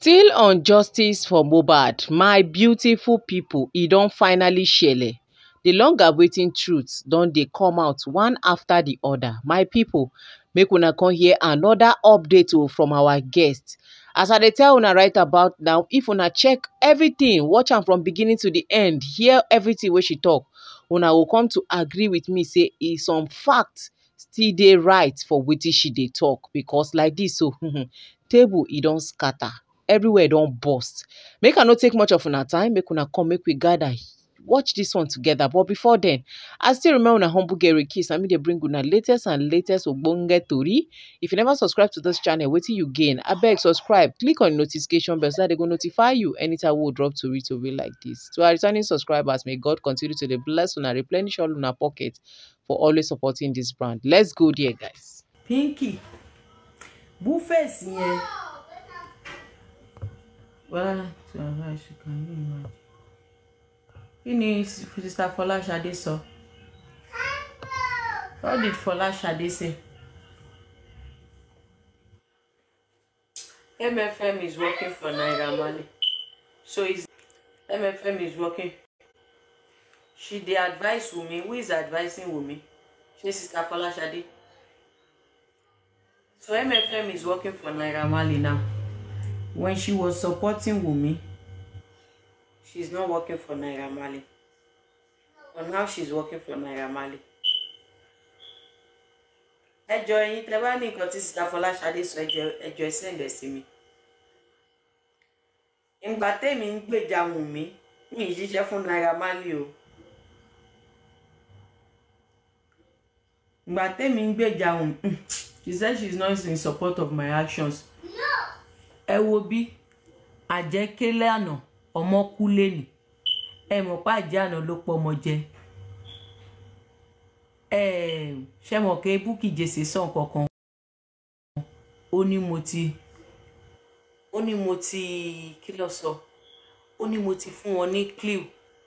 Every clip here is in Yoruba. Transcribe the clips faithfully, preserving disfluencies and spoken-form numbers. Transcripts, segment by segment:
Still on justice for Mohbad, my beautiful people, e don finally shele. The long-awaiting truth don dey come out one after the other. My people, make una come hear another update o from our guest. As I dey tell una right about now, if una check everything, watch am from beginning to the end, hear everything wey she talk, una go come to agree with me say e some fact still dey right for wetin she dey talk, because like this so table e don scatter. Everywhere don burst. Make I no take much of una time, make una come, make we gather watch this one together. But before then, I still remember una humble girl Kiss, and me dey bring una latest and latest ogbonge tori. If you never subscribe to this channel, wetin you gain? Abeg subscribe, click on the notification bell so that they go notify you anytime we drop tori tori like this. To our returning subscribers, may God continue to dey bless una, replenish all una pocket for always supporting this brand. Let's go there, guys. Pinky, Bufes yẹn. Well, to advise you, can you imagine? Kí ni Sister Folashade sọ? What did Folashade say? M F M is working for Naira Marley. So is M F M is working. She dey advise Wunmi. Who is advising Wunmi? She Sister Folashade. So M F M is working for Naira Marley now. When she was supporting Wunmi, she's not working for Naira Marley. But now she's working for Naira Marley. Ẹjọ́ yín tẹ́ bá ní nǹkan tí Sister Folashade sọ, ẹjọ́ ẹjọ́ send ẹ sí mi. Ìgbà tẹ́mi ń gbèjà Wunmi, mi ì ṣiṣẹ́ fún Naira Marley o. Ìgbà tẹ́mi ń gbèjà Wunmi, she said she's not in support of my actions. Ẹ wo bí àjẹkélé àná ọmọ kú lẹ́ni. Ẹ mọ̀ pa àjẹ́ àná ló pọ̀ ọmọ jẹ. Ẹ ṣe mọ̀ pé Bukky Jesse sọ nǹkankan. Ó ní mo ti ó ní mo ti kí ló sọ? Ó ní mo ti fún wọn ní clue.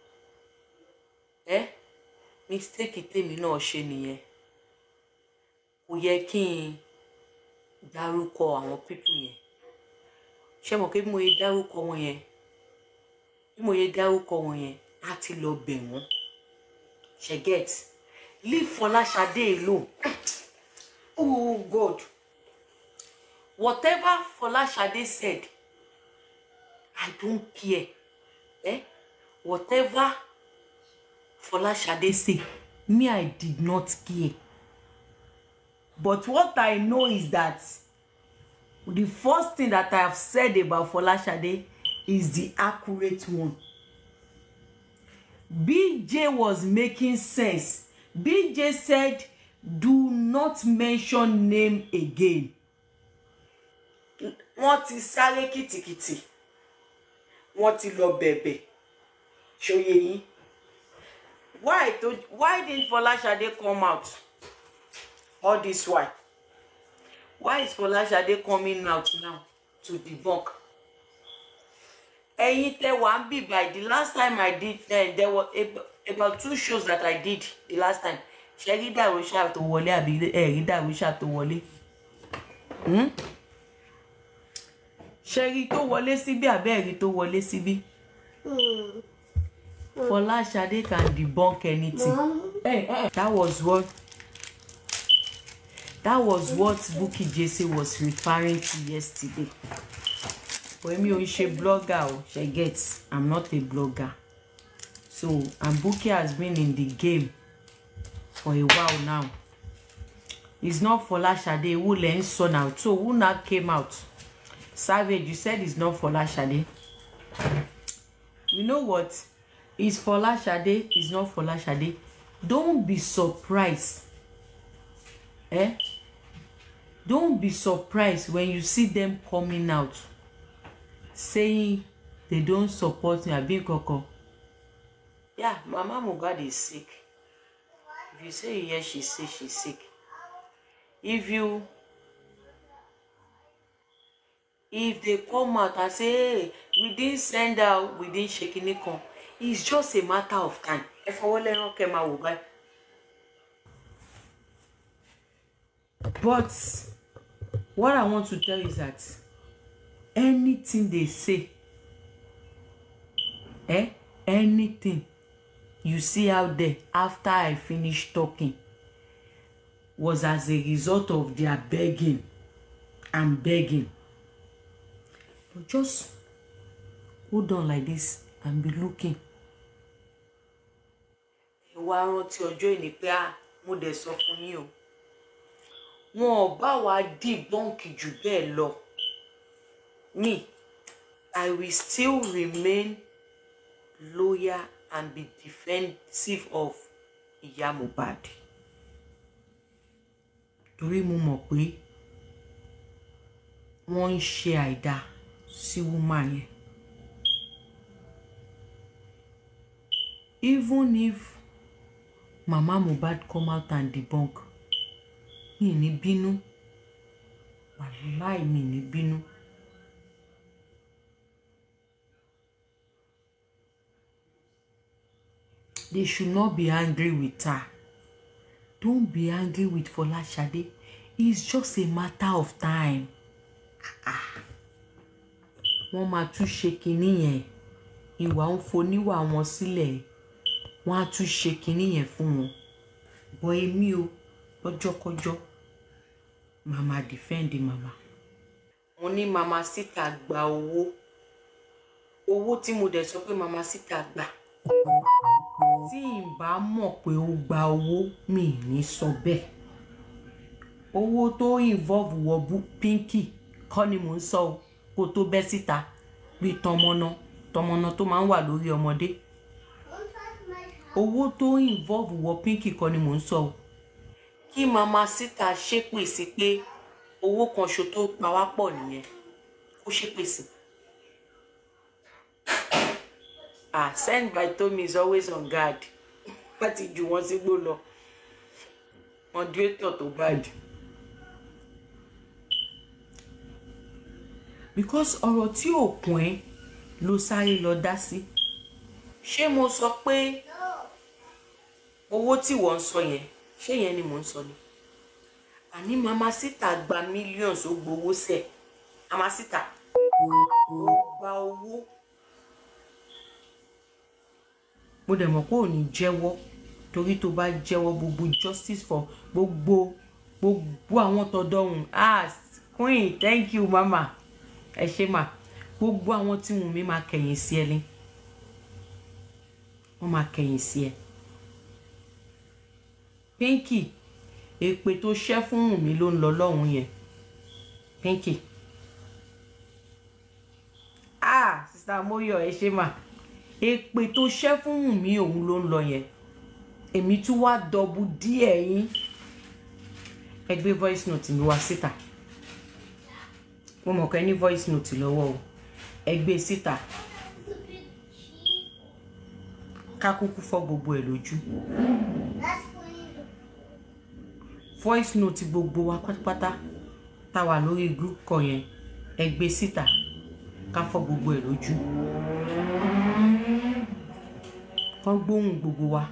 Ẹ mistake tèmi náà ṣe nìyẹn. Kò yẹ kí n dárúkọ àwọn people yẹn. Ṣé mọ̀ pé bí mo yẹ dárúkọ wọn yẹn, bí mo yẹ dárúkọ wọn yẹn, á ti lọ bẹ̀ wọ́n. She get. Leave Folashade alone. Oh God. Whatever Folashade said, I don't care. Eh? Whatever Folashade said, me, I did not care. But what I know is that the first thing that I have said about Folashade is the accurate one. B J was making sense. B J said, do not mention name again. Wọ́n ti sáré kìtìkìtì. Wọ́n ti lọ bẹ̀bẹ̀. Ṣóyé yín. Why to, why didn't Folashade come out? All this why? Why is Folashade coming out now to debunk? Ẹ̀yin tẹ́ wá ń bí by the last time I did, uh, there were about two shows that I did the last time. Ṣé rí Darosha tó wọlé àbí ẹ rí Darosha tó wọlé? Hmm? Ṣé rí tó wọlé síbí àbí ẹ rí tó wọlé síbí? Folashade can debunk anything. Hey, hey. That was what That was what Bukky Jesse was referring to yesterday. When me on she blogger, oh, she gets. I'm not a blogger. So, and Bukky has been in the game for a while now. It's not Folashade who learns so now. So, who now came out? Savage, you said it's not Folashade. You know what? It's Folashade, it's not Folashade. Don't be surprised. Eh? Don't be surprised when you see them coming out saying they don't support me. Abi koko. Yeah, Mama Mohbad is sick. If you say yes, she's sick, she's sick. If you if they come out and say, hey, we didn't send out, we didn't shake any con, it's just a matter of time. If I want to come out, but what I want to tell you is that anything they say, eh, anything you see out there after I finish talking was as a result of their begging and begging. But just hold on like this and be looking. Wá rántí ọjọ́ ìní pé ah mo dẹ̀ sọ fún yín o. Wọn ò bá wa debunk jù bẹ́ẹ̀ lọ. Me, I will still remain loyal and be defensive of Ìyá Mohbad. Torí mo mọ̀ pé wọ́n ń ṣe àìdá sí woman yẹn. Even if Mama Mohbad come out and debunk, mi ní bínú. Wàláì mi ní bínú. They should not be angry with her. Don't be angry with Folashade. It's just a matter of time. Ah. Wọ́n máa tún ṣe kinní yẹn. Ìwà ń foníwà wọn sílẹ̀. Wọ́n á tún ṣe kinní yẹn fún wọn. But èmi o, lọ́jọ́kọ́jọ́, mama defend mama. Mo ní Mama Sita gba owó. Owó tí mo dẹ̀ sọ pé Mama Sita gbà. Tí n bá mọ̀ pé ó gba owó, mi ní sọ bẹ́ẹ̀. Owó tó involve wọ Pinky kọ́ ni mò ń sọ o, kó tó bẹ́ síta bí tọmọnà tọmọnà tó máa ń wà lórí ọmọdé. Owó tó involve wọ Pinky kọ́ ni mò ń sọ o. Kí Mama Sita ṣépè sí pé owó kan ṣo tó pa wá pọ̀ nìyẹn. Ó ṣépè sí. Ah, send by Tommy is always on guard. But if you want to go low, moderator to bad. Because ọ̀rọ̀ tí ò kún ẹ́ ló sáré lọ dá sí. Ṣé mo sọ pé owó tí wọ́n sọ yẹn, ṣé yẹn ni mo ń sọ ni? Àní Mama Sita gba millions ó gbowó sẹ̀. Mama Sita ó gba owó. Mo dẹ̀ mọ̀ pé ò ní jẹ́wọ́ torí tó bá jẹ́wọ́ gbogbo justice for gbogbo gbogbo àwọn tọdọ̀hún. Ah, Queen, thank you mama. Ẹ ṣé mà. Gbogbo àwọn tí Wùnmí máa kẹ̀yìn sí ẹ ni. Wọ́n máa kẹ̀yìn sí ẹ. Pinky, èpè tó ṣẹ́ fún Wùnmí ló ń lọ lọ́hùn yẹn. Pinky. Ah, sister Moyo, ẹ ṣé mà. Èpè tó ṣẹ́ fún Wùnmí òun ló ń lọ yẹn. Èmi tún wá dọ̀bù díẹ̀ yín. Ẹ gbé voice note mi wá síta. Mo mọ̀ kẹ́ ní voice note lọ́wọ́ o. Ẹ gbé síta. Ká kúkú fọ́ gbogbo ẹ̀ lójú. Voice note gbogbo wa pátápátá tá wà lórí group kan yẹn. Ẹ gbé síta. Ká fọ́ gbogbo ẹ̀ lójú. Kọ́ gbóhùn gbogbo wa.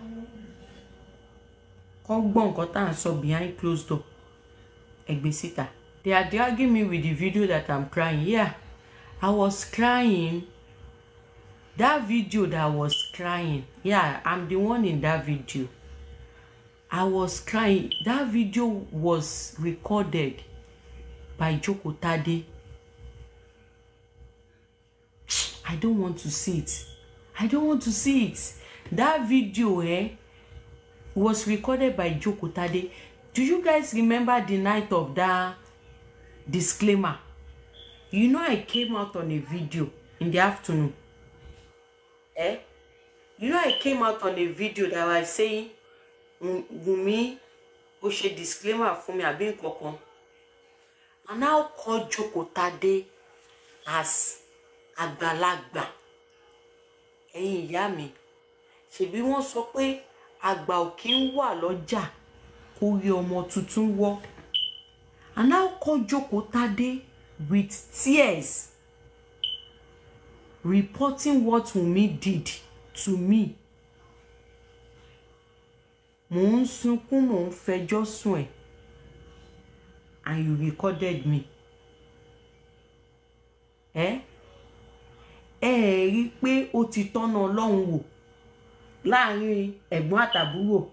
Kọ́ gbọ́ nǹkan tá à ń sọ behind closed door. Ẹ gbé síta. They are dragging me with the video that I'm crying. Yeah, I was crying. That video that I was crying. Yeah, I'm the one in that video. I was crying. That video was recorded by Joko Tade. I don't want to see it. I don't want to see it. That video eh, was recorded by Joko Tade. Do you guys remember the night of that disclaimer? You know I came out on a video in the afternoon. Eh? You know I came out on a video that was saying, Wunmi, ó ṣe disclaimer fún mi àbí nǹkankan. And now call Joko Tade as àgbàlagbà. Ẹ̀yin ìyá mi, ṣebí wọ́n sọ pé àgbà ò kí ń wà lọ́jà kó rí ọmọ tuntun wọ́. And now call Joko Tade with tears, reporting what Wunmi did to me. Mo ń sunkún, mo ń fẹjọ́ sùn ẹ̀. And you recorded me. ẹ ẹ rí pé ó ti tọ́nà Ọlọ́run wò láàrin ẹ̀gbọ́n àtàbúrò.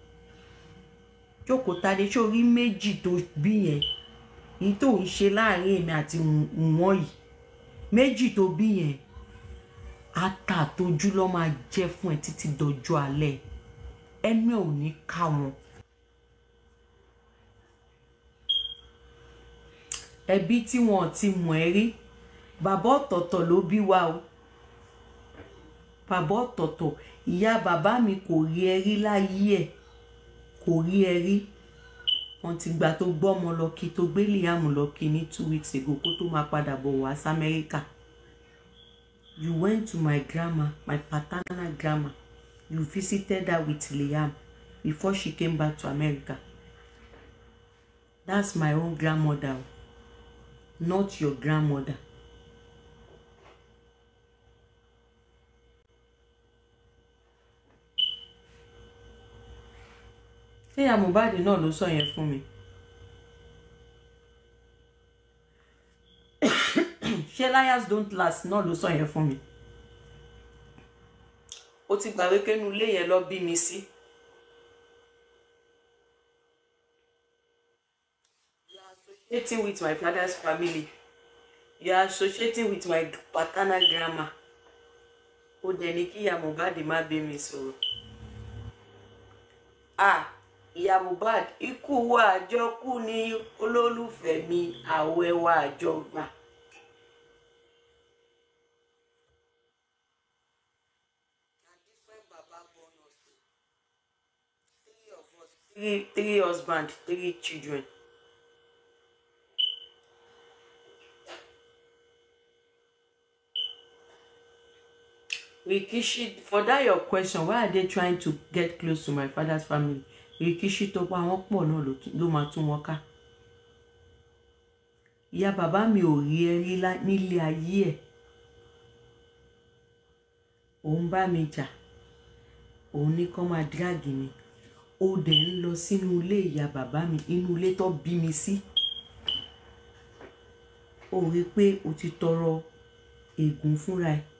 Jókòó Tádé sórí méjì tó bí yẹn ní tó ń ṣe láàrin èmi àti wọn yìí, méjì tó bí yẹn ata tójú ló máa jẹ́ fún ẹ títí dọjọ́ alẹ́, ẹnu ẹ ò ní ká wọn. Ẹbí tí wọn ti mọ̀ ẹ́ rí, bàbá ọ̀tọ̀ọ̀tọ̀ ló bí wa o, bàbá ọ̀tọ̀ọ̀tọ̀. Ìyá bàbá mi kò rí ẹ rí láyé ẹ̀, kò rí ẹ rí. Wọ́n ti gbà tó gbọ́mọ lọ kí tó gbé Liam lọ kí ní two weeks ago kó tó máa padà bọ̀ wá sí America. You went to my grandma, my paternal grandma. You visited her with Liam before she came back to America. That's my own grandmother, not your grandmother. Ṣé ìyá Mohbad náà ló sọ yẹn fún mi? Ṣé liars don't last náà ló sọ yẹn fún mi? Ó ti gbàgbé kẹ́nu ilé yẹn lọ bí mi sí. You are associating with my father's family. You are associating with my paternal grandma. Ó dẹ̀ ní kí ìyá Mohbad má bí mi sọ̀rọ̀. Ah, ìyá Mohbad, ikú wa àjọkú ni olólùfẹ́ mi, àwẹ̀ wa àjọgbà. Three, three husbands, three children. Rikishi, for that your question, why are they trying to get close to my father's family? Rikishi tó pa wọ́n pọ̀ náà ló máa tún wọn ká. Ìyá bàbá mi ò rí ẹ rí nílé ayé ẹ̀. Òun bá mi jà, òun ní kó máa drag mi. Ó dẹ̀ ń lọ sínú ilé ìyá bàbá mi, inú ilé tó bí mi sí. Ó rí pé ó ti tọrọ ègún fúnra ẹ̀.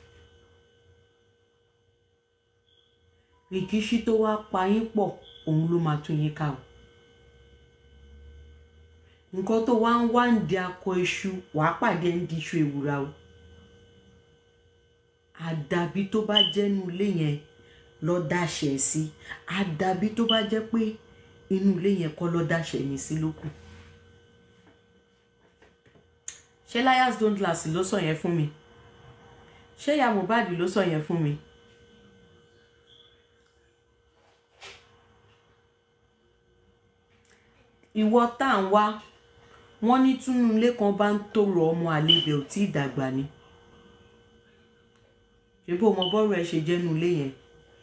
Rikishi tó wá pa yín pọ̀, òun ló máa tún yín ká o. Nǹkan tó wá ń wá ń di akọ iṣu, wàá pàdé ń di iṣu ewùrà o. Àdàbí tó bá jẹ́nu ilé yẹn lọ dáṣẹ sí, àdàbí tó bá jẹ́ pé inú ilé yẹn kọ́ lọ dáṣẹ mi sí lókù. Ṣé liars don't last ló sọ yẹn fún mi? Ṣé ìyá Mohbad ló sọ yẹn fún mi? Ìwọ tá ń wá, wọ́n ní túnú ilé kan bá ń tòrò ọmọ àlebẹ̀ ò tí ì dàgbà ni. Ṣé bó mọ bọ́rọ̀ ẹ ṣe jẹ́nu ilé yẹn?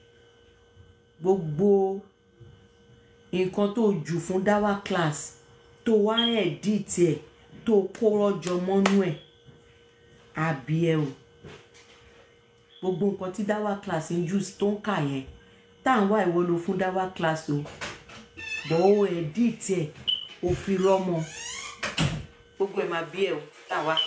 Gbogbo nǹkan tó jù fún dáwà class tó wá edit ẹ̀ tó kó rọ́jọ mọ́nú ẹ̀ àbí ẹ o. Gbogbo nǹkan tí dáwà class ń use tó ń kà yẹn tá ń wá ìwọ ló fún dáwà class o. Bọ̀ ó edit ẹ̀ ó fi rọ́mọ. Gbogbo ẹ̀ máa bí ẹ o tá wá.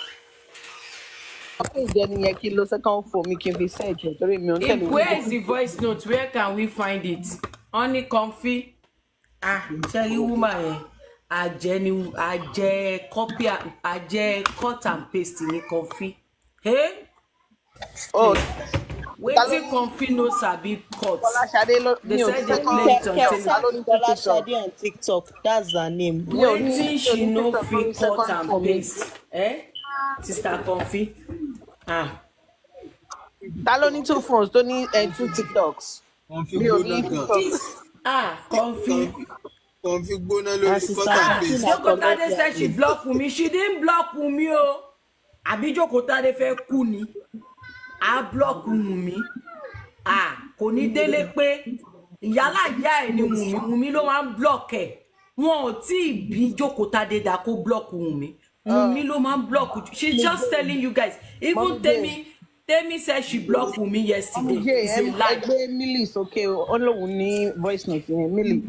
Where is the voice note? Where can we find it? Honey Comfy. Ah, Cherry woman yẹn. Àjẹ́ ni àjẹ́ copy àjẹ́ cut and paste ni Comfy. Hey? Oh. Wetin Comfy no sabi cut. They said they play it on TikTok. That's her name. Wetin she no fit cut and paste. Eh? Sister Comfy. Ah. Ta ló ní two phones, tó ní uh, two TikToks. Mi ò ní TikTok. Ah, Comfy. Comfy gbóná lórí cut and paste. Jókòó Tádé said she block me. She didn't block me o. Àbí Jókòó Tádé fẹ́ kú ni. A block Wunmi. Ah, kò ní délé pé ìyálà ìyá ẹ̀ ni Wunmi. Wunmi ló máa ń block ẹ̀. Wọn ò tí ì bí Jókòó Tádé dá kó block Wunmi. Wunmi ló máa ń block. She's just telling you guys. Even Temi, Temi said she blocked Wunmi yesterday. It's a lie. Ẹgbẹ́ Millie sókè o, ó lóun ní voice note yẹn, Millie.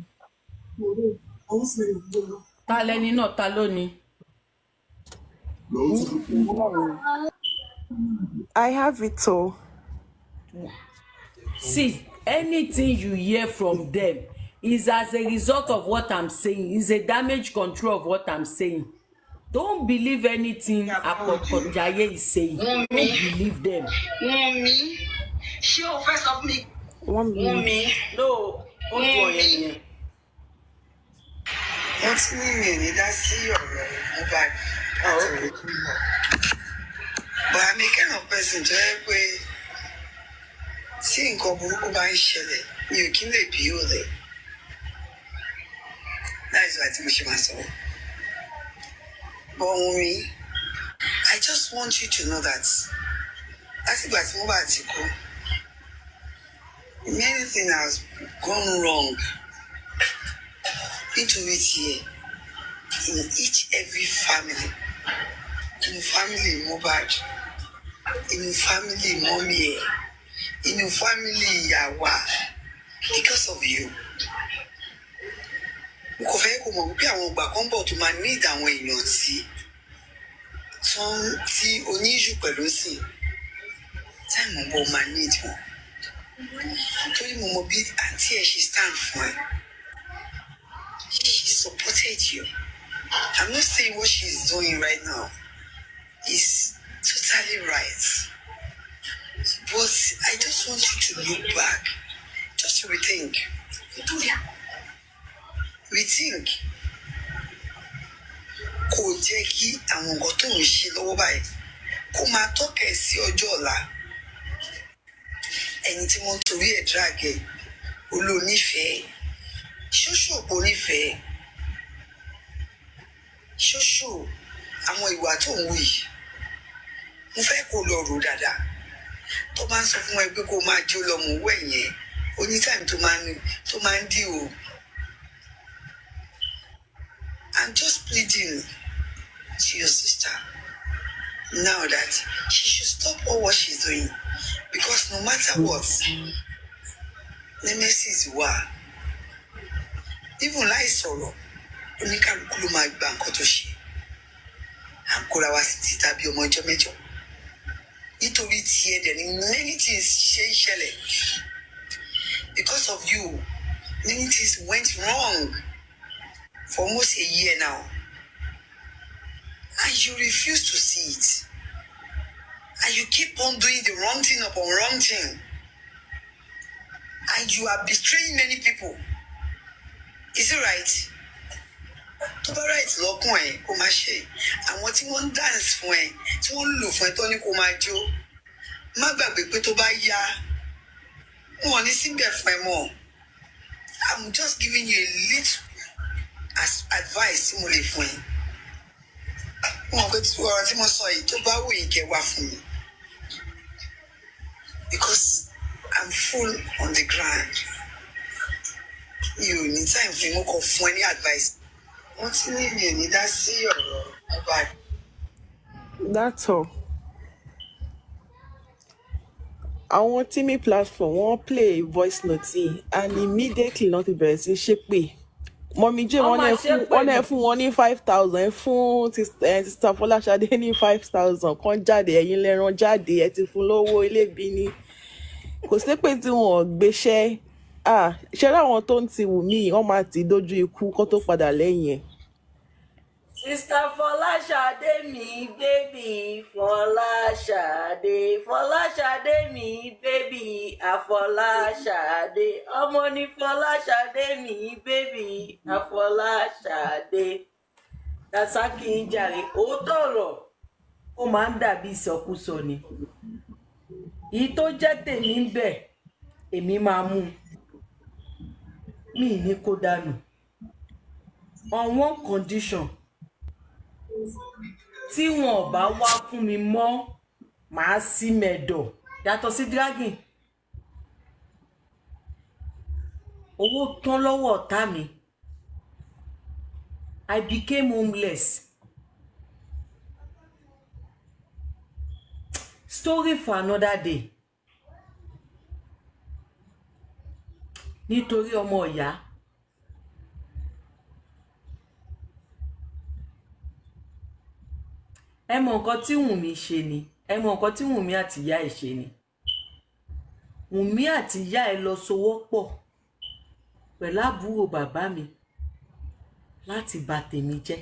Ta lẹni náà ta ló ni? I have it all. See, anything you hear from them is as a result of what I'm saying. Is a damage control of what I'm saying. Don't believe anything Apokojaye is saying. Don't believe them. Wunmi, ṣé o fẹ́ sọ fún mi? One minute. Wunmi. No, don't do anything. Wọ́n ti ní mi ò ní dá sí ọ̀rọ̀ Mohbad àti Rẹ̀kúnmọ̀. But I'm a kind of person tó yẹ pé tí nǹkan burúkú bá ń ṣẹlẹ̀ mi ò kí lè bí ó lẹ̀. Láìsí àti mo ṣe máa sọ. But Wunmi, I just want you to know that látìgbà tí Mohbad ti kú, many things has gone wrong nítorí tiẹ̀ in each every family. In the family Mohbad, in the family mommy, in the family Yawa, because of you. Mo kò fẹ́ kó mọ̀ wípé àwọn ìgbà kan bọ̀ tó máa ní ìdàwọn èèyàn tí tán tí oníṣù pẹ̀lú sí táìmù bọ̀ máa ní ìdíwọ̀n. Torí mo mọ bí àǹtí ẹ̀ ṣe stand fún ẹ. She supported you. I'm not saying what she's doing right now is totally right. But I just want you to look back, just to rethink. Rethink. Kò jẹ́ kí àwọn nǹkan tó ń ṣe lọ́wọ́ báyìí kó máa tọ́ka ẹ̀ sí ọjọ́ ọ̀la. Ẹni tí wọ́n torí ẹ̀ drag ẹ̀ olónífẹ̀ẹ́ ṣóṣó òpó nífẹ̀ẹ́ ṣóṣó àwọn ìwà tó ń wù yìí. Mo fẹ́ kó lọ rò dáadáa. Tó bá ń sọ fún ẹ pé kó máa jó lọ mú wẹ̀ yẹn, oní time tó máa ń tó máa ń dì o. I'm just pleading to your sister now that she should stop all what she's doing, because no matter what, nemesis wà. Even láì sọ̀rọ̀, oníkálukú ló máa gba nǹkan tó ṣe. À ń kóra wá sí títa bí ọmọ ọjọ́ mẹ́jọ. Nítorí tiẹ̀ dẹ̀ ni many things ṣe ń ṣẹlẹ̀. Because of you, many things went wrong for almost a year now. And you refuse to see it. And you keep on doing the wrong thing upon wrong thing. And you are betraying many people. Is it right? Tó bá right lọ́kùn ẹ̀ kó máa ṣe. Àwọn tí wọ́n ń dance fún ẹ, tí wọ́n ń lò fún ẹ tó ní kó máa jó. Má gbàgbé pé tó bá yá, wọn ò ní síbẹ̀ fún ẹ mọ́. I'm just giving you a little as advice tí mo lè fún ẹ. Wọn kò tí ọ̀rọ̀ tí mo sọ yìí tó bá wù yín kẹ́ wá fún mi. Because I'm full on the ground. You need time for me to fún ẹ ní advice. Wọ́n ti ní mi ò ní dá sí ọ̀rọ̀ Mohbad. That's all. Àwọn Timi platform wọ́n play voice note and immediately not ti bẹ̀rẹ̀ sí ṣépè. Mọ̀mí J wọ́n náà fún wọ́n náà fún wọn ní five thousand fún Sister Fọláṣadé ní five thousand kan jáde ẹ̀yin lẹ́ran jáde ẹ̀ ti fún lówó ilébi ni. Kò sí pé tí wọ́n gbéṣẹ́ ah ṣe láwọn tó ń ti wù mí wọ́n máa ti dójú ikú kó tó padà lẹ́yìn ẹ̀. Sister Fọláṣadé mi baby Fọláṣadé Fọláṣadé mi baby Afọláṣadé ọmọ ní Fọláṣadé mi baby Afọláṣadé. Dasaki ń jàre òótọ́ ọ̀rọ̀ ó máa ń dàbí ìsọkúsọ ni. Èyí tó jẹ́ tèmi ń bẹ̀ èmi máa mú mi ní kó dànù on one condition. Tí wọn ò bá wá fún mi mọ́ màá sí mẹ́dọ̀ yàtọ̀ sí dragging. Owó tán lọ́wọ́ ọ̀tá mi. I became homeless. Story for another day. Nítorí ọmọ ìyá. ẹ mọ nǹkan tí Wùnmí ṣe ni ẹ mọ nǹkan tí Wùnmí àti ìyá ẹ̀ ṣe ni Wùnmí àti ìyá ẹ̀ lọ sowọ́pọ̀ pẹ̀lú àbúrò bàbá mi láti bà tèmi jẹ́.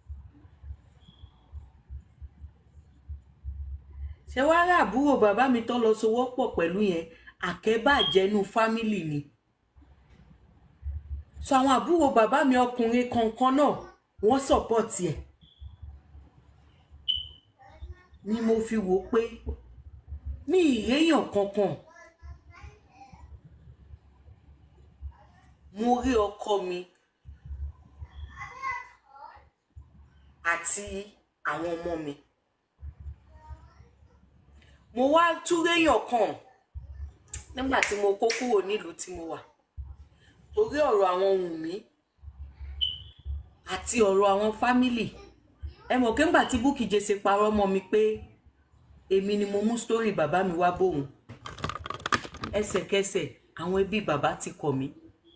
ṣé wàá rí àbúrò bàbá mi tó lọ sowọ́pọ̀ pẹ̀lú yẹn àkẹ́bàjẹ́nu fámìlì ni. so àwọn àbúrò bàbá mi ọkùnrin kankan náà wọ́n sọ̀pọ̀tì ẹ̀. ni mo fi wò pé mi ìréyàn kankan. mo rí ọkọ mi àti àwọn ọmọ mi. mo wá túréyàn kan nígbà tí mo kó kúrò nílùú tí mo wà torí ọ̀rọ̀ àwọn Wùnmí àti ọ̀rọ̀ àwọn fámìlì. ẹ mọ̀ pé ńgbà tí Bukky Jesse parọ́ mọ́ mi pé èmi ni mo mú sítórì bàbá mi wá bóun ẹsẹ̀kẹsẹ̀ àwọn ẹbí bàbá ti kọ̀ mí.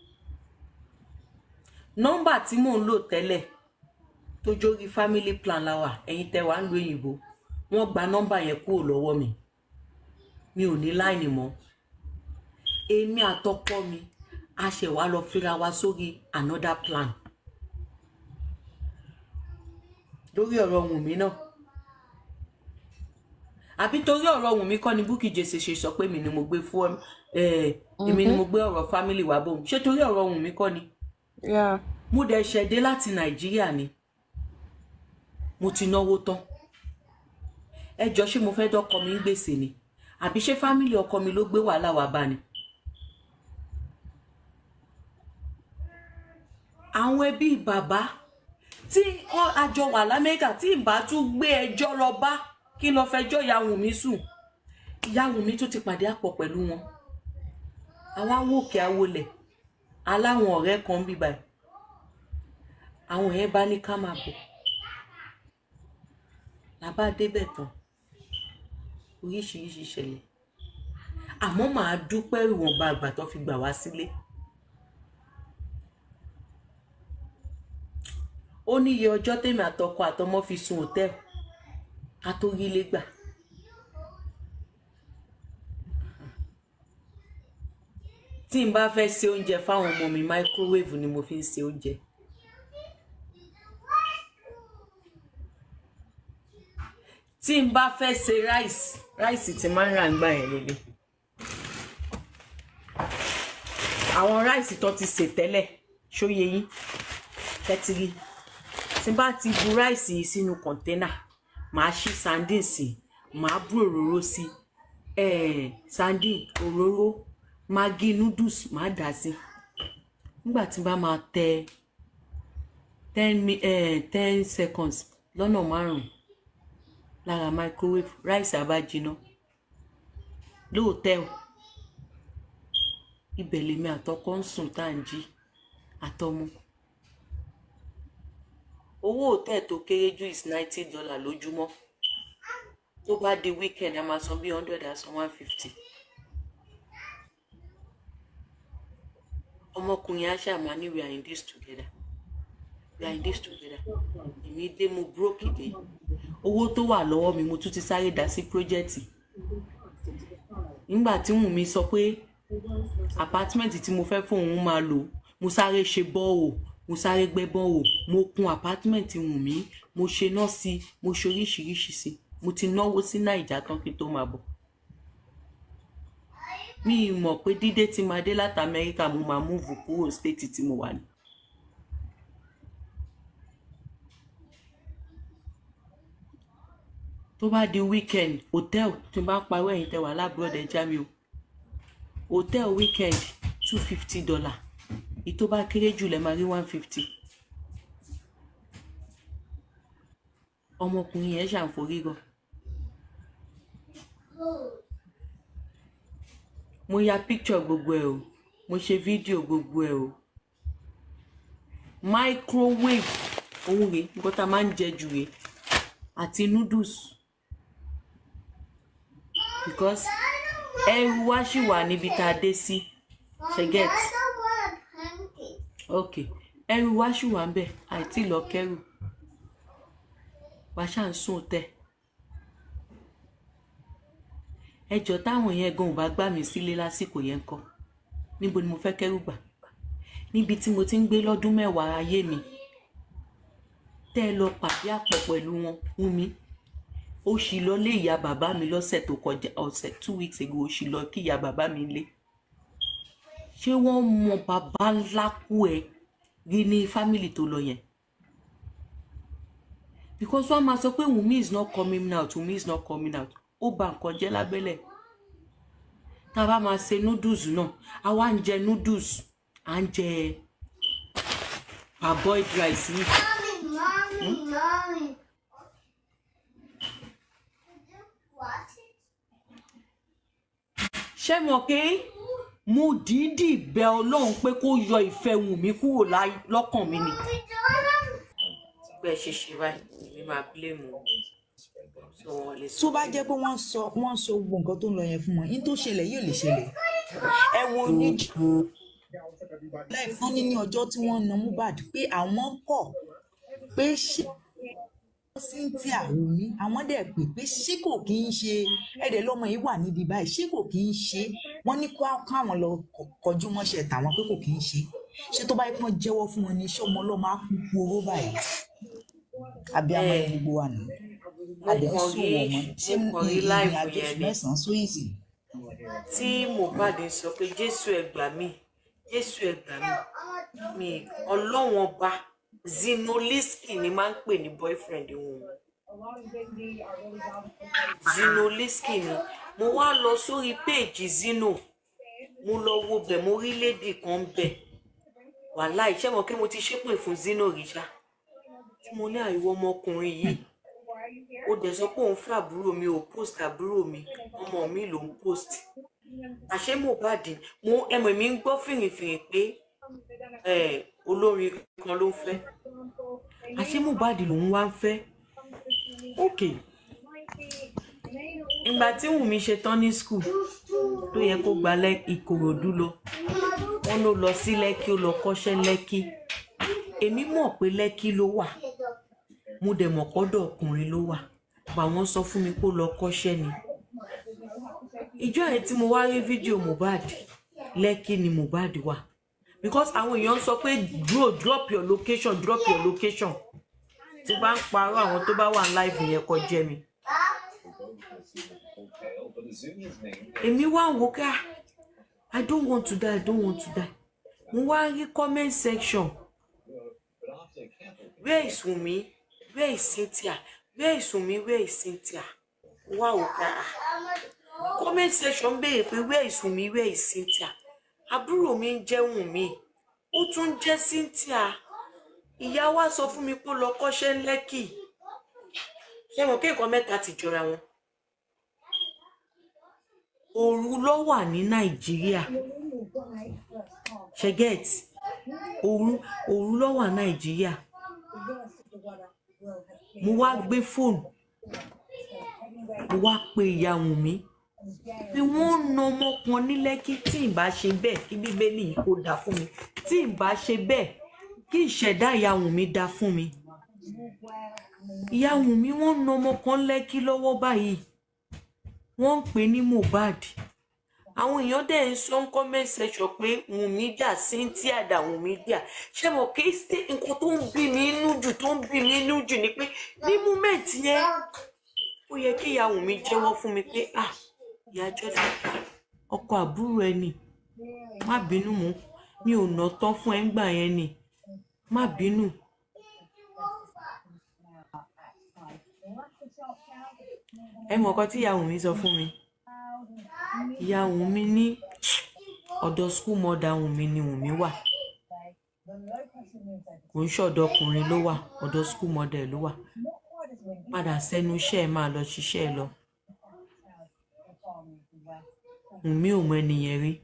nọ́mbà tí mò ń lò tẹ́lẹ̀ tó jórí family plan la wà ẹ̀yin tẹ́ wà ń lo òyìnbó wọ́n gba nọ́mbà yẹn kúrò lọ́wọ́ mi mi ò ní láìní mọ́. èmi àtọkọ mi a ṣe wá lọ fira wa sórí another plan lórí ọ̀rọ̀ Wùnmí náà. àbí torí ọ̀rọ̀ Wùnmí kọ́ ni Bukky Jesse ṣe sọ pé mi ni mo gbé fún ẹ èmi ni mo gbé ọ̀rọ̀ family wa bóun ṣé torí ọ̀rọ̀ Wùnmí kọ́ ni. Yeah. mo dẹ̀ ṣẹ̀dé láti Nàìjíríà ni mo ti náwó tán. ẹ jọ ṣé mo fẹ́ dọ́kọ mi ń gbèsè ni àbí ṣé fámìlì ọkọ mi ló gbé wàhálà wá bá ni. àwọn ẹbí bàbá tí àjọ wà l'Amẹ́ríkà tí ìbá tún gbé ẹjọ́ lọ bá kí lọ fẹjọ́ ìyá Wùnmí sùn ìyá Wùnmí tó ti pàdé àpọ̀ pẹ̀lú wọn. àwa wòkè awolẹ̀ aláwọn ọ̀rẹ́ kan bí báyìí àwọn yẹn bá ní ká máa bọ̀ làbá débẹ̀ tán oríṣiríṣi ṣẹlẹ̀ àmọ́ màá dúpẹ́ ìwọ̀nba àgbà tó fi gbà wá sílé. ó ní iye ọjọ́ tèmi àtọkọ àtọmọ fi sùn hòtẹ́ẹ̀lì ká tó rí ilé gbà. tí n bá fẹ́ ṣe oúnjẹ fáwọn ọmọ mi microwave ni mo fi ń ṣe oúnjẹ. tí n bá fẹ́ ṣe rice rice tí máa ń rà ń gbà yẹn lélẹ̀. àwọn rice tó ti sè tẹ́lẹ̀ ṣóye yín kẹ́tìrì tí n bá ti bu rice yìí sínú kọ̀ńténà màá ṣí sardine sí màá bú òróró sí sardine òróró maggi noodles màá dà sí. nígbà tí n bá máa tẹ ten ten seconds lọ́nà márùn-ún lára microwave rice àbá jiná lóòtẹ́ẹ̀lì ibẹ̀ lèmi àtọkọ ń sùn tá à ń jí àtọmọ. owó hòtẹ́ẹ̀lì tó kéré jù is ninety dollars lójúmọ́ tó bá di weekend a máa san bí hundred and one fifty. ọmọkùnrin aṣá máa ní we are in this together we are in this together èmi dé mo broke dé owó tó wà lọ́wọ́ mi mo tún ti sáré dá sí project. nígbà tí Wùnmí sọ pé apartment tí mo fẹ́ fún òun máa lò mo sáré ṣe bọ́ọ̀ mo sáré gbẹ́ bọ́ọ̀ mo kun apartment Wùnmí mo ṣe náà sí mo ṣe oríṣiríṣi sí mo ti náwó sí Naija tán kí tó máa bọ̀. mi mọ̀ pé dídé tí máa dé láti Amẹ́ríkà mo máa múùfù kúrò state tí mo wà ní. tó bá di weekend hotel tí n bá parí ẹ̀yìn tẹ́ wà lábúrọ̀dẹ̀ já mi o hotel weekend two fifty dollar ìtó bá kéré jù lẹ́ máa rí one fifty. ọmọkùnrin yẹn ṣàǹforí gan. mo ya picture gbogbo ẹ o mo ṣe fídíò gbogbo ẹ o microwave ohun rèé nǹkan tá a máa ń jẹ jù rèé àti noodles because ẹrù wá sì wà níbi tá a dé sí ṣe get ok ẹrù wá sì wà ń bẹ àìtí lọ kẹrù wá ṣáà ń sùn tẹ ẹjọ́ táwọn yẹn gan ò bá gbà mí sílé lásìkò yẹn kọ́ níbo ni mo fẹ́ kẹ́rù gbà níbi tí mo ti ń gbé lọ́dún mẹ́wàá ayé mi tẹ́ ẹ lọ pàdé àpọ̀ pẹ̀lú wọn fún mi ó sì lọ lé ìyá bàbá mi lọ́sẹ̀ tó kọjá ọ̀sẹ̀ two weeks ago ó sì lọ kí ìyá bàbá mi lé ṣé wọ́n mọ bàbá ńlá kú ẹ rí ní fámìlì tó lọ yẹn because wọ́n máa sọ pé Wunmi is not coming out Wunmi is not coming out ó bà nǹkan jẹ́ lábẹ́lẹ̀ tá a bá máa ṣe noodles náà a wá ń jẹ noodles à ń jẹ parboiled rice yìí. ṣé mo pé mo dídì bẹ̀ Ọlọ́run pé kó yọ ìfẹ́ Wunmi kúrò lọ́kàn mi ni bẹ́ẹ̀ ṣe ṣe báyìí mi máa blame wọn. tó bá jẹ́ pé wọ́n sọ wọ́n sọ gbogbo nǹkan tó ń lọ yẹn fún wọn yín tó ṣẹlẹ̀ yóò lè ṣẹlẹ̀ ẹ wo ní láì fún ní ní ọjọ́ tí wọ́n na Mohbad pé àwọn kọ̀ pé ṣé Cynthia Wunmi àwọn dẹ̀ pé pé ṣé kò kí ń ṣe ẹ̀dẹ̀ lọ́mọ yìí wà níbi báyìí ṣé kò kí ń ṣe wọ́n ní káwọn lọ kọjú mọ́ṣẹ́ tàwọn pé kò kí ń ṣe ṣé tó bá yẹ kí wọ́n jẹ́wọ́ fún wọn ní iṣẹ́ ọmọ ọlọ́mọ á kú kú owó báyìí àbí àwọn ẹni gbogbo wà nù àdé ń sùn wọ̀ mọ́ ṣé ìrìn àjò mẹ́sàn-án sún ìsìn. tí Mohbad sọ pé Jésù ẹ gbà mí Jésù ẹ gbà mí mi ọlọ́wọ́n bá Zinoliski ni máa ń pè ní boyfriend wọn Zinoliski ni mo wá lọ sórí péèjì Zino mo lọ wo bẹ̀ mo rí lédì kan bẹ̀ wàhálà ìṣẹ́ mọ̀ kí mo ti ṣépè fún Zino rí ṣá tí mo ní àìwọ ọmọkùnrin yìí ó dẹ̀ sọ pé òun fẹ́ àbúrò mi ò post àbúrò mi ọmọ mi ló ń post àṣé Mohbad mo ẹmọ mi ń gbọ́ fìrìfìrì pé olórin kan ló ń fẹ́ àṣé Mohbad lòun wá ń fẹ́ ok ìgbà tí Wunmi ṣe tán ní school tó yẹ kó gba Ìkòròdú lọ wọ́n ló lọ sí Lẹ́kí ó lọ kọ́ṣẹ́ Lẹ́kí èmi mọ̀ pé Lẹ́kí ló wà mo dẹ̀ mọ̀ pọ́dọ̀ ọkùnrin ló wà bá wọ́n sọ fún mi kó lọ kọ́ṣẹ́ ni ìjọ yẹn tí mo wá rí fídíò Mohbad Lẹ́kí ni Mohbad wà because àwọn èèyàn sọ pé bro drop your location drop your location tí bá ń parọ́ àwọn tó bá wà live yẹn kọ jẹ́ mi èmi wá wò ká I don't want to die I don't want to die mo wá rí comment section where is Wunmi where is Cynthia where is Wunmi where is Cynthia wá wò ká comment section béèrè pé where is Wunmi where is Cynthia àbúrò mi ń jẹ́ Wunmi ó tún jẹ́ Cynthia ìyá wa sọ fún mi pé ó lọ kọ́ṣẹ́ Lẹ́kì ṣé mo kí nǹkan mẹ́ta ti jọra wọn òru ló wà ní Nàìjíríà ṣẹgẹt òru òru ló wà Nàìjíríà mo wá gbé fóònù mo wá pe ìyá Wunmi bí wọ́n na ọmọ kan ní Lẹ́kì tí ì bá ṣe bẹ́ẹ̀ kí Bíbélì yìí kó dá fún mi tí ì bá ṣe bẹ́ẹ̀ kí ìṣẹ̀dá ìyá Wunmi dá fún mi ìyá Wunmi wọ́n na ọmọ kan Lẹ́kì lọ́wọ́ báyìí wọ́n ń pè ní Mohbad àwọn èèyàn dẹ̀ ń sọ ń comment section pé Wunmi dà Cynthia dà Wunmi dà ṣé mo kí nǹkan tó ń bí mi inú jù tó ń bí mi inú jù ni pé ní moment yẹn ó yẹ kí ìyá Wunmi jẹ́wọ́ fún mi pé ah ìyá Jordan ọkọ àbúrò ẹni má bínú mú mi ò nà tán fún ẹ ń gbà yẹn ni má bínú. ẹ mọ̀ ọkọ tí ìyá Wunmi sọ fún mi ìyá Wunmi ní ọ̀dọ̀ school mother Wunmi ni Wunmi wà kò ń ṣọ̀dọ̀ ọkùnrin ló wà ọ̀dọ̀ school mother ló wà padà sẹ́nu iṣẹ́ ẹ máa lọ ṣiṣẹ́ ẹ lọ Wunmi ò mọ ẹnìyẹn rí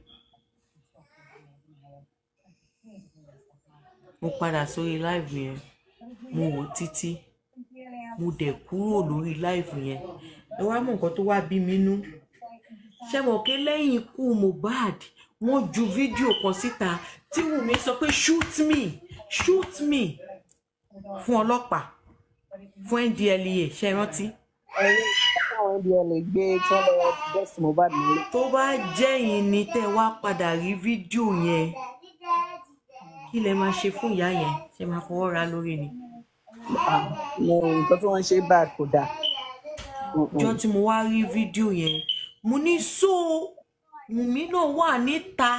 mo padà sórí live yẹn mo wò títí mo dẹ̀ kúrò lórí live yẹn ẹ wá mọ̀ nǹkan tó wá bí mi nú ṣé mọ̀ pé lẹ́yìn ikú Mohbad wọ́n ju fídíò kan síta tí Wunmi sọ pé shoot me shoot me fún ọlọ́pàá fún N D L E A ṣe rántí káwọn N D L A gbé tí wọ́n lọ bẹ́sì Mohbad nílé. tó bá jẹ́ yín ni tẹ́ wá padà rí fídíò yẹn kí lẹ máa ṣe fún ìyá yẹn ṣe máa fọwọ́ ra lórí ni. mo nǹkan tí wọ́n ṣe bá kò dáa. ọjọ́ tí mo wá rí fídíò yẹn mo ní so Wùnmí náà wà níta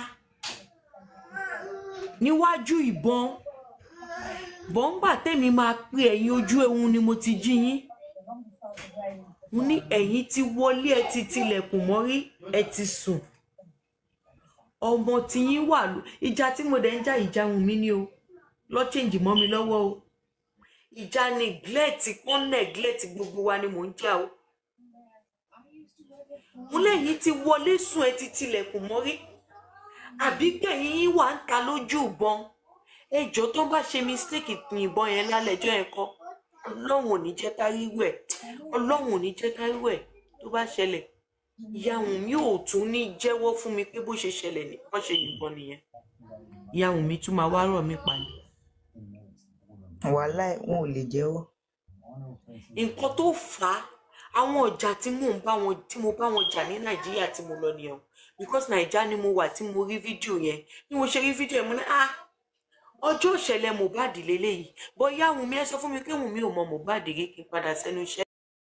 níwájú ìbọn bọ́ńgbà tẹ́mi máa pé ẹ̀yin ojú ẹ̀hún ni mo ti jí yín mo ní ẹ̀yin ti wọlé ẹ ti tilẹ̀kùn mọ́rí ẹ ti sùn ọmọ tí yín wà ló ìjà tí mo dẹ̀ ń jà ìjà Wùnmí ni o lọ́ change mọ́ mi lọ́wọ́ o ìjà neglect pọ́n neglect gbogbo wa ni mò ń jà o mo lẹ́yìn ti wọlé sùn ẹ ti tilẹ̀kùn mọ́rí àbí kẹ̀yìn yín wà ń ta lójú ìbọn ẹjọ́ tó bá ṣe mistake ìbọn yẹn lálẹ́jọ́ yẹn kọ́ ọlọ́run ò ní jẹ́ káríwú ẹ̀ ọlọ́run ò ní jẹ́ káríwú ẹ̀ tó bá ṣẹlẹ̀ ìyá Wùnmí ò tún ní jẹ́wọ́ fún mi pé bó ṣe ṣẹlẹ̀ ní wọ́n ṣe yìnbọn nìyẹn ìyá Wùnmí tún máa wá rọ̀ mí pa ni. wàhálà wọn ò lè jẹ́wọ́. nǹkan tó fà á àwọn ọjà tí mò ń bá wọn tí mo bá wọn jà ní Nàìjíríà tí mo lọ nìyẹn because Nàìjíríà ni mo wà tí mo rí fídíò yẹn bí mo ṣe rí fídíò yẹn mo ní ah ọjọ́ ìṣẹ̀lẹ̀ Mohbad lélẹ́yìí bóyá Wùnmí ẹ sọ fún mi pé Wùnmí ò mọ Mohbad rí kí n padà sẹ́nu iṣẹ́.